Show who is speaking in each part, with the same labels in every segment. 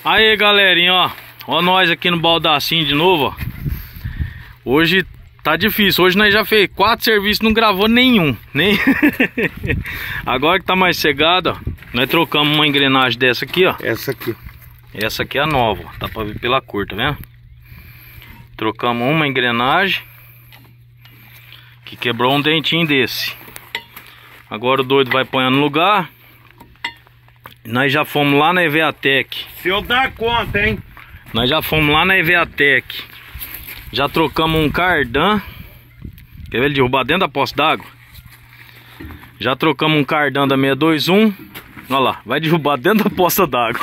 Speaker 1: Aí, galerinha, ó nós aqui no Baldacinho de novo, ó. Hoje tá difícil, hoje nós já fez 4 serviços, não gravou nenhum, nem... Agora que tá mais cegado, ó, nós trocamos uma engrenagem dessa aqui, ó.
Speaker 2: Essa aqui.
Speaker 1: Essa aqui é a nova, ó. Dá pra ver pela cor, tá vendo? Trocamos uma engrenagem que quebrou um dentinho desse. Agora o doido vai pôr no lugar. Nós já fomos lá na EVATEC.
Speaker 2: Se eu dar conta, hein?
Speaker 1: Nós já fomos lá na EVATEC. Já trocamos um cardan. Quer ver ele derrubar dentro da poça d'água? Já trocamos um cardan da 621. Olha lá, vai derrubar dentro da poça d'água.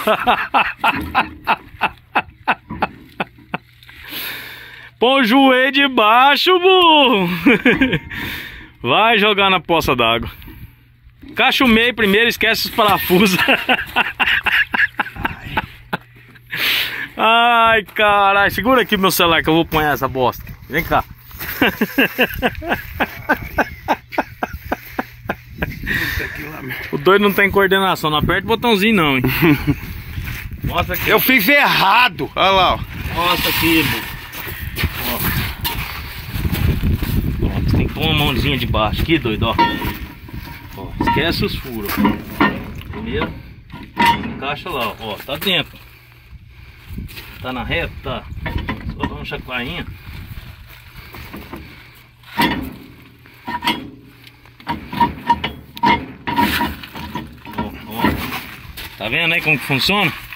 Speaker 1: Põe o joelho de baixo, burro. Vai jogar na poça d'água. Caixa o meio primeiro, esquece os parafusos. Ai, caralho. Segura aqui meu celular que eu vou pôr essa bosta. Vem cá. O doido não tem coordenação. Não aperta o botãozinho não, hein. Mostra aqui.
Speaker 2: Eu fiz errado. Olha lá, ó.
Speaker 1: Mostra aqui, ó. Você tem que pôr uma mãozinha de baixo aqui, doido, ó. Esquece os furos. Primeiro, encaixa lá, ó. Tá dentro. Tá na reta? Tá. Só dá uma chacoalhinha. Ó. Tá vendo aí como que funciona?